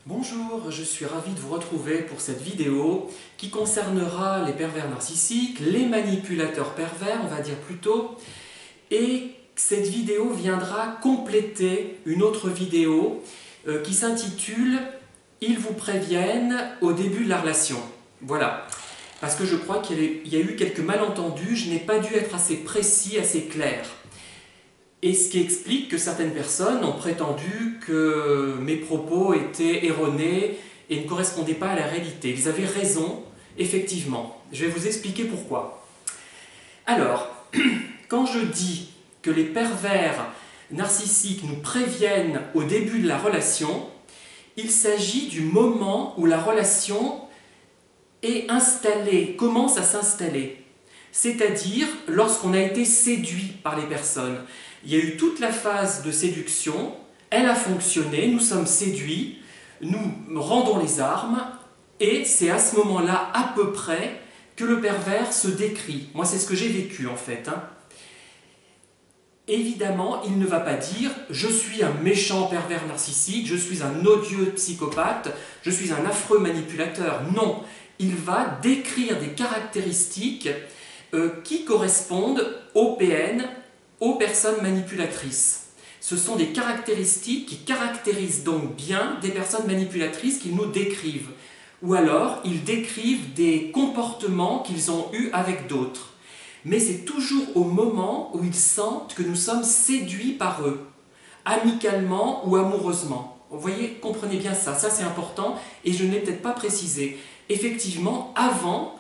Bonjour, je suis ravi de vous retrouver pour cette vidéo qui concernera les pervers narcissiques, les manipulateurs pervers, on va dire plutôt, et cette vidéo viendra compléter une autre vidéo qui s'intitule « Ils vous préviennent au début de la relation ». Voilà, parce que je crois qu'il y a eu quelques malentendus, je n'ai pas dû être assez précis, assez clair. Et ce qui explique que certaines personnes ont prétendu que mes propos étaient erronés et ne correspondaient pas à la réalité. Ils avaient raison, effectivement. Je vais vous expliquer pourquoi. Alors, quand je dis que les pervers narcissiques nous préviennent au début de la relation, il s'agit du moment où la relation est installée, commence à s'installer. C'est-à-dire lorsqu'on a été séduit par les personnes. Il y a eu toute la phase de séduction, elle a fonctionné, nous sommes séduits, nous rendons les armes, et c'est à ce moment-là, à peu près, que le pervers se décrit. Moi, c'est ce que j'ai vécu, en fait. Évidemment, il ne va pas dire « je suis un méchant pervers narcissique, je suis un odieux psychopathe, je suis un affreux manipulateur ». Non, il va décrire des caractéristiques qui correspondent au PN, aux personnes manipulatrices. Ce sont des caractéristiques qui caractérisent donc bien des personnes manipulatrices qu'ils nous décrivent. Ou alors, ils décrivent des comportements qu'ils ont eus avec d'autres. Mais c'est toujours au moment où ils sentent que nous sommes séduits par eux, amicalement ou amoureusement. Vous voyez, comprenez bien ça, ça c'est important, et je ne l'ai peut-être pas précisé. Effectivement, avant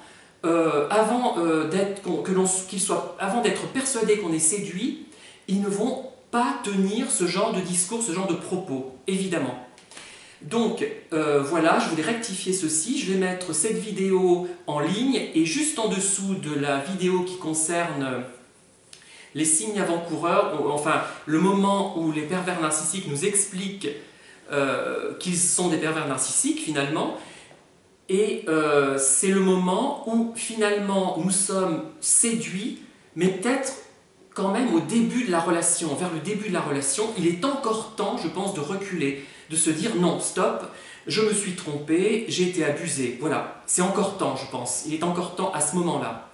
d'être persuadés qu'on est séduit, ils ne vont pas tenir ce genre de discours, ce genre de propos, évidemment. Donc voilà, je voulais rectifier ceci, je vais mettre cette vidéo en ligne et juste en dessous de la vidéo qui concerne les signes avant-coureurs, enfin le moment où les pervers narcissiques nous expliquent qu'ils sont des pervers narcissiques finalement. Et c'est le moment où finalement nous sommes séduits, mais peut-être quand même au début de la relation, vers le début de la relation, il est encore temps, je pense, de reculer, de se dire non, stop, je me suis trompé, j'ai été abusé. Voilà, c'est encore temps, je pense, il est encore temps à ce moment-là.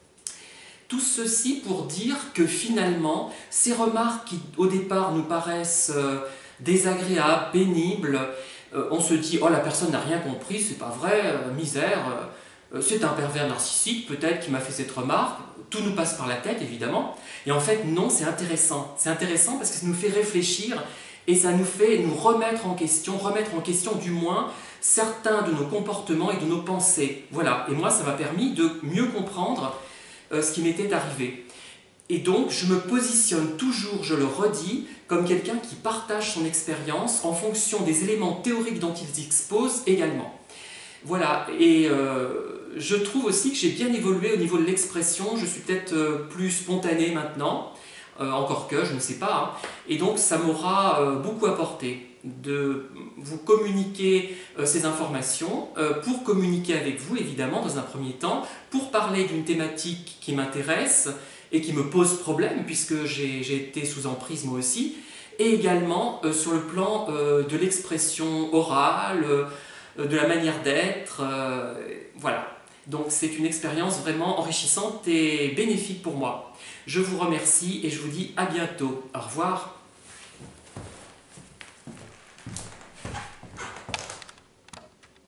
Tout ceci pour dire que finalement, ces remarques qui au départ nous paraissent désagréables, pénibles, on se dit « oh la personne n'a rien compris, c'est pas vrai, misère, c'est un pervers narcissique peut-être qui m'a fait cette remarque », tout nous passe par la tête évidemment, et en fait non, c'est intéressant parce que ça nous fait réfléchir et ça nous fait nous remettre en question du moins certains de nos comportements et de nos pensées. Voilà, et moi ça m'a permis de mieux comprendre ce qui m'était arrivé. Et donc, je me positionne toujours, je le redis, comme quelqu'un qui partage son expérience en fonction des éléments théoriques dont il expose également. Voilà, et je trouve aussi que j'ai bien évolué au niveau de l'expression, je suis peut-être plus spontané maintenant, encore que, je ne sais pas, et donc ça m'aura beaucoup apporté de vous communiquer ces informations, pour communiquer avec vous évidemment dans un premier temps, pour parler d'une thématique qui m'intéresse, et qui me pose problème, puisque j'ai été sous emprise moi aussi, et également sur le plan de l'expression orale, de la manière d'être, voilà. Donc c'est une expérience vraiment enrichissante et bénéfique pour moi. Je vous remercie et je vous dis à bientôt. Au revoir.